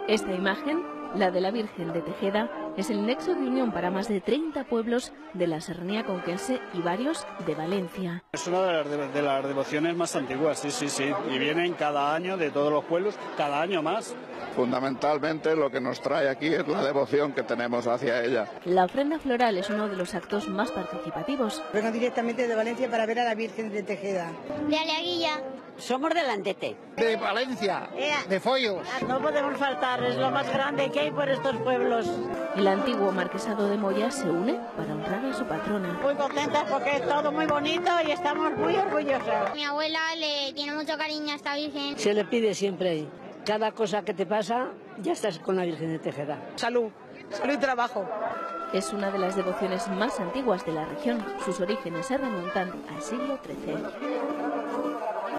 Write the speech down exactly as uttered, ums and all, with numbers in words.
Esta imagen, la de la Virgen de Tejeda, es el nexo de unión para más de treinta pueblos de la Serranía conquense y varios de Valencia. Es una de las, de, de las devociones más antiguas, sí, sí, sí, y vienen cada año de todos los pueblos, cada año más. Fundamentalmente lo que nos trae aquí es la devoción que tenemos hacia ella. La ofrenda floral es uno de los actos más participativos. Vengo directamente de Valencia para ver a la Virgen de Tejeda. De Aleguilla. Somos de Landete. De Valencia, de Follos. No podemos faltar, es lo más grande que hay por estos pueblos. El antiguo marquesado de Moya se une para honrar a su patrona. Muy contentas porque es todo muy bonito y estamos muy orgullosas. Mi abuela le tiene mucho cariño a esta Virgen. Se le pide siempre, cada cosa que te pasa, ya estás con la Virgen de Tejeda. Salud, salud y trabajo. Es una de las devociones más antiguas de la región. Sus orígenes se remontan al siglo trece.